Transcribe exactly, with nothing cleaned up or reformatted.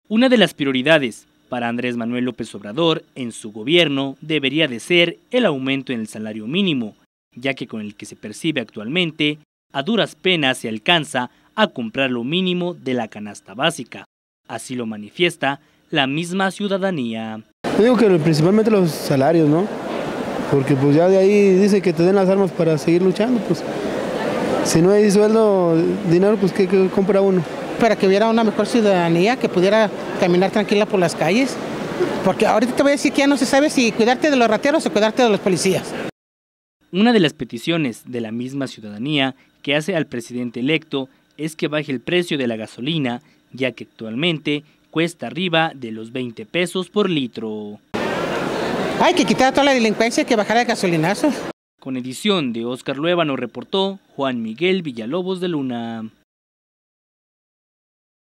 Una de las prioridades para Andrés Manuel López Obrador en su gobierno debería de ser el aumento en el salario mínimo, ya que con el que se percibe actualmente, a duras penas se alcanza a comprar lo mínimo de la canasta básica. Así lo manifiesta la misma ciudadanía. Yo digo que principalmente los salarios, ¿no? Porque pues ya de ahí dice que te den las armas para seguir luchando, pues si no hay sueldo, dinero, pues ¿qué, qué compra uno? Para que hubiera una mejor ciudadanía, que pudiera caminar tranquila por las calles, porque ahorita te voy a decir que ya no se sabe si cuidarte de los rateros o cuidarte de los policías. Una de las peticiones de la misma ciudadanía que hace al presidente electo es que baje el precio de la gasolina, ya que actualmente cuesta arriba de los veinte pesos por litro. Hay que quitar toda la delincuencia, que bajara el gasolinazo. Con edición de Óscar Luébano reportó Juan Miguel Villalobos de Luna.